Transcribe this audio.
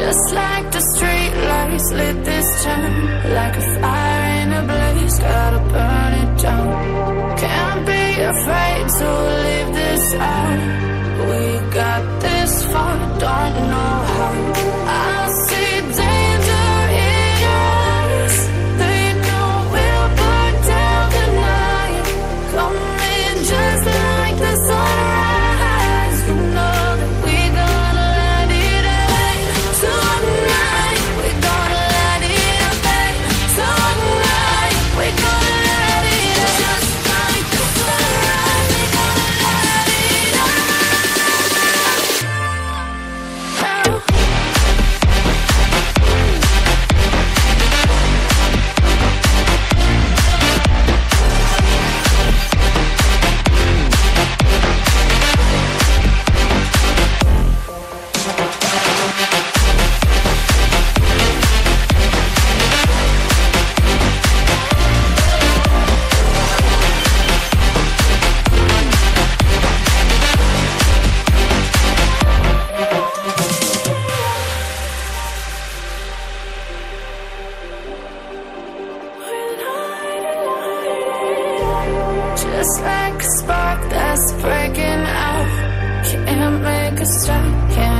Just like the street lights lit this town, like a fire in a blaze, gotta burn it down. Can't be afraid to leave this out. We got this far, don't know how. I see danger in your eyes. They know we'll burn down the night. Coming just like the sunrise. You know that we gonna let it rain. Tonight we gonna let it rain. Tonight we gonna let it rain. Just like the sunrise, we gonna let it rain. Just like a spark that's breaking out. Can't make a stop, can't